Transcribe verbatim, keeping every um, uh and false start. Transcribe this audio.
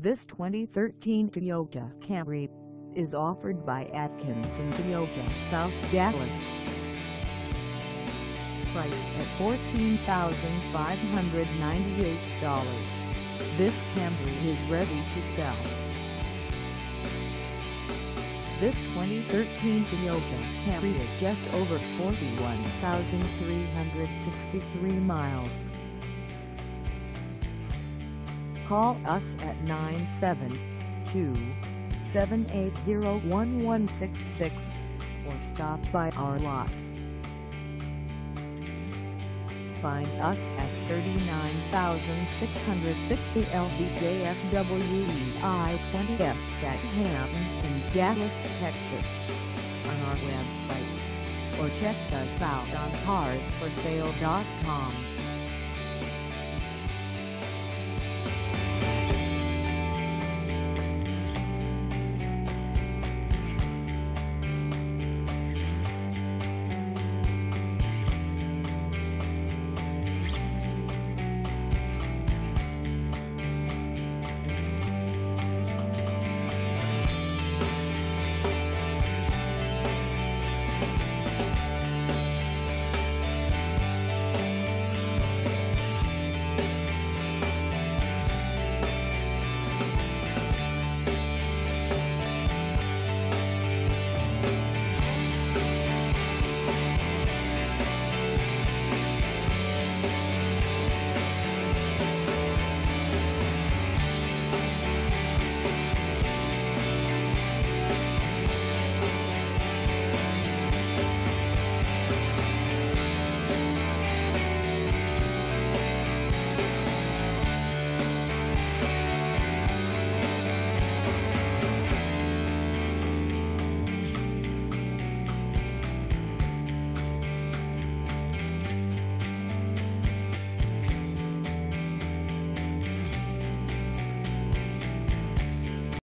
This twenty thirteen Toyota Camry is offered by Atkinson Toyota South Dallas. Priced at fourteen thousand five hundred ninety-eight dollars, this Camry is ready to sell. This twenty thirteen Toyota Camry is just over forty-one thousand three hundred sixty-three miles. Call us at nine seven two, seven eight zero, one one six six or stop by our lot. Find us at thirty-nine thousand six hundred sixty L B J F W I twenty S at Hampton, Dallas, Texas, on our website, or check us out on cars for sale dot com.